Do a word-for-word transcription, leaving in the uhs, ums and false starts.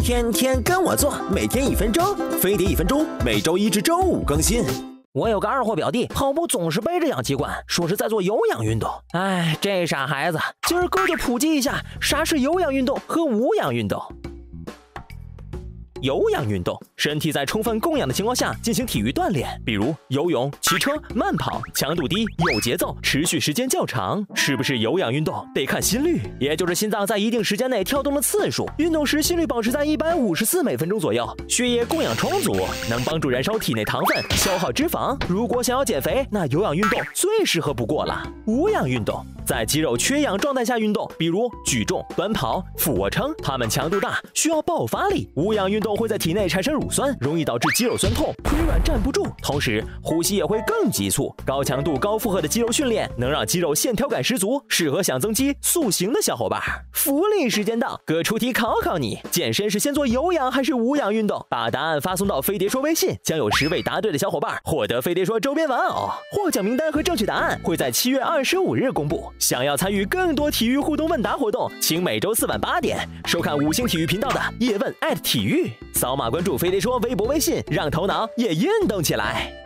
天天跟我做，每天一分钟，飞碟一分钟，每周一至周五更新。 我有个二货表弟，跑步总是背着氧气罐，说是在做有氧运动。哎，这傻孩子，今儿哥就普及一下啥是有氧运动和无氧运动。有氧运动，身体在充分供氧的情况下进行体育锻炼，比如游泳、骑车、慢跑，强度低，有节奏，持续时间较长。是不是有氧运动得看心率，也就是心脏在一定时间内跳动的次数。运动时心率保持在一百五十次每分钟左右，血液供氧充足，能帮助燃烧体内糖分，消耗脂肪。如果想要减肥，那有氧运动最适合不过了。无氧运动，在肌肉缺氧状态下运动，比如举重、短跑、俯卧撑，它们强度大，需要爆发力。无氧运动会在体内产生乳酸，容易导致肌肉酸痛，腿软站不住，同时呼吸也会更急促。高强度高负荷的肌肉训练能让肌肉线条感十足，适合想增肌塑形的小伙伴。福利时间到，哥出题考考你，健身是先做有氧还是无氧运动？把答案发送到飞碟说微信，将有十位答对的小伙伴获得飞碟说周边玩偶。获奖名单和正确答案会在七月二十五日公布。想要参与更多体育互动问答活动，请每周四晚八点收看五星体育频道的叶问艾特体育，扫码关注飞碟说微博微信，让头脑也运动起来。